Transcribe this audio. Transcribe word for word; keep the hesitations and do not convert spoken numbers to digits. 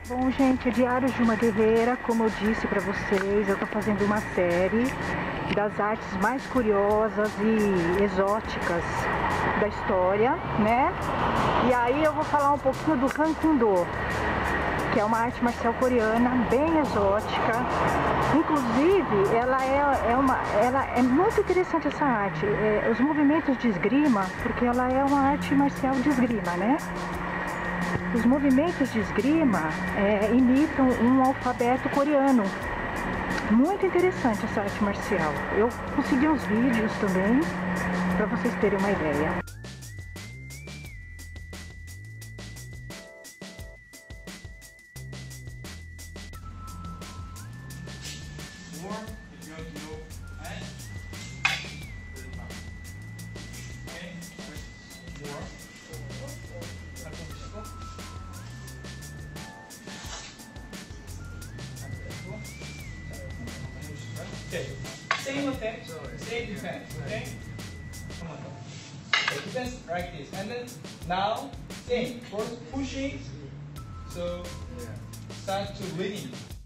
Bom, gente, Diários de uma Guerreira, como eu disse para vocês, eu estou fazendo uma série das artes mais curiosas e exóticas da história, né? E aí eu vou falar um pouquinho do Hapkido, que é uma arte marcial coreana bem exótica. Inclusive, ela é, é, uma, ela é muito interessante essa arte, é, os movimentos de esgrima, porque ela é uma arte marcial de esgrima, né? Os movimentos de esgrima é, imitam um alfabeto coreano. Muito interessante essa arte marcial. Eu consegui uns vídeos também, para vocês terem uma ideia. Okay, same effect, same defense, okay? Come on. Okay, defense like this, and then now, same, first pushing, so start to leading.